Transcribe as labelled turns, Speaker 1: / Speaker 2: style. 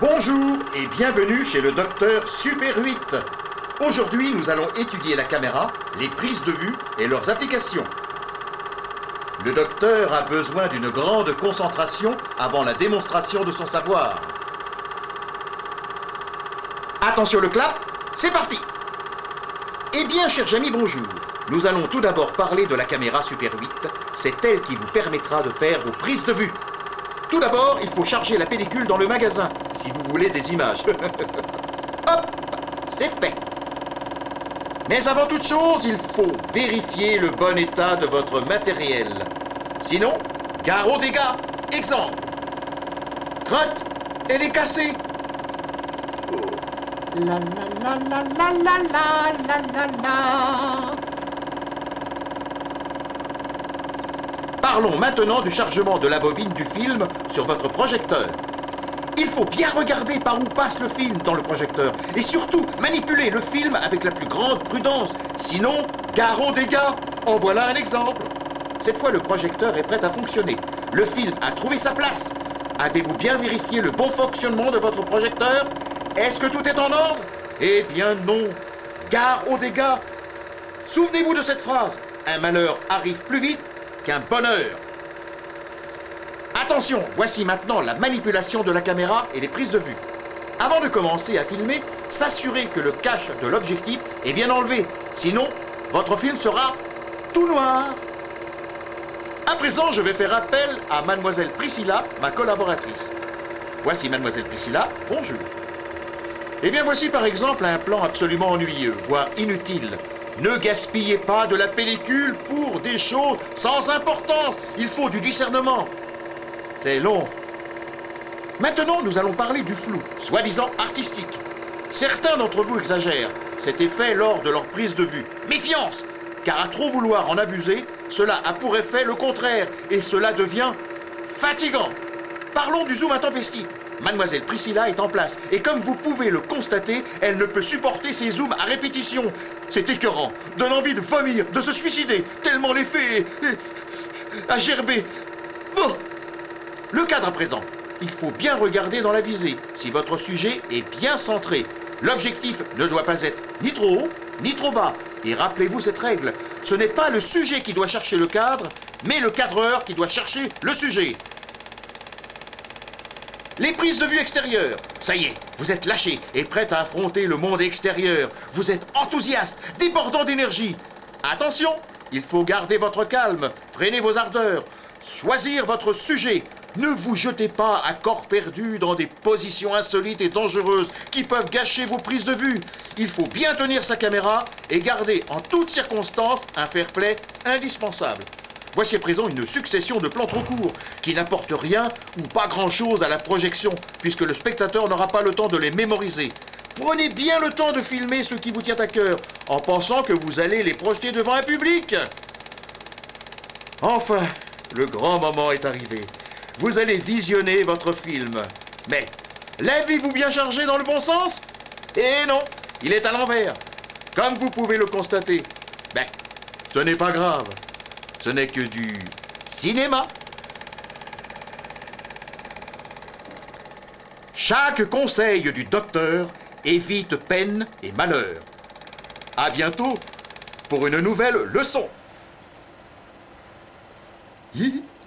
Speaker 1: Bonjour et bienvenue chez le docteur Super 8. Aujourd'hui, nous allons étudier la caméra, les prises de vue et leurs applications. Le docteur a besoin d'une grande concentration avant la démonstration de son savoir. Attention le clap, c'est parti! Eh bien, chers amis, bonjour. Nous allons tout d'abord parler de la caméra Super 8. C'est elle qui vous permettra de faire vos prises de vue. Tout d'abord, il faut charger la pellicule dans le magasin, si vous voulez des images. Hop, c'est fait. Mais avant toute chose, il faut vérifier le bon état de votre matériel. Sinon, gare aux dégâts. Exemple. Crotte, elle est cassée. Oh. La la la la la la la la la. Parlons maintenant du chargement de la bobine du film sur votre projecteur. Il faut bien regarder par où passe le film dans le projecteur et surtout manipuler le film avec la plus grande prudence. Sinon, gare aux dégâts. En voilà un exemple. Cette fois, le projecteur est prêt à fonctionner. Le film a trouvé sa place. Avez-vous bien vérifié le bon fonctionnement de votre projecteur? Est-ce que tout est en ordre? Eh bien non. Gare aux dégâts. Souvenez-vous de cette phrase. Un malheur arrive plus vite qu'un bonheur. Attention, voici maintenant la manipulation de la caméra et les prises de vue. Avant de commencer à filmer, s'assurer que le cache de l'objectif est bien enlevé. Sinon, votre film sera tout noir. À présent, je vais faire appel à Mademoiselle Priscilla, ma collaboratrice. Voici Mademoiselle Priscilla, bonjour. Eh bien, voici par exemple un plan absolument ennuyeux, voire inutile. Ne gaspillez pas de la pellicule pour des choses sans importance. Il faut du discernement. C'est long. Maintenant, nous allons parler du flou, soi-disant artistique. Certains d'entre vous exagèrent cet effet lors de leur prise de vue. Méfiance, car à trop vouloir en abuser, cela a pour effet le contraire, et cela devient fatigant. Parlons du zoom intempestif. Mademoiselle Priscilla est en place, et comme vous pouvez le constater, elle ne peut supporter ces zooms à répétition. C'est écœurant, donne envie de vomir, de se suicider, tellement l'effet a gerbé. Oh. Le cadre à présent. Il faut bien regarder dans la visée, si votre sujet est bien centré. L'objectif ne doit pas être ni trop haut, ni trop bas. Et rappelez-vous cette règle, ce n'est pas le sujet qui doit chercher le cadre, mais le cadreur qui doit chercher le sujet. Les prises de vue extérieures. Ça y est, vous êtes lâché et prêt à affronter le monde extérieur. Vous êtes enthousiaste, débordant d'énergie. Attention, il faut garder votre calme, freiner vos ardeurs, choisir votre sujet. Ne vous jetez pas à corps perdu dans des positions insolites et dangereuses qui peuvent gâcher vos prises de vue. Il faut bien tenir sa caméra et garder en toutes circonstances un fair-play indispensable. Voici à présent une succession de plans trop courts qui n'apportent rien ou pas grand-chose à la projection puisque le spectateur n'aura pas le temps de les mémoriser. Prenez bien le temps de filmer ce qui vous tient à cœur en pensant que vous allez les projeter devant un public. Enfin, le grand moment est arrivé. Vous allez visionner votre film. Mais l'avez-vous bien chargé dans le bon sens? Eh non, il est à l'envers. Comme vous pouvez le constater. Ben, ce n'est pas grave. Ce n'est que du cinéma. Chaque conseil du docteur évite peine et malheur. À bientôt pour une nouvelle leçon. Hi.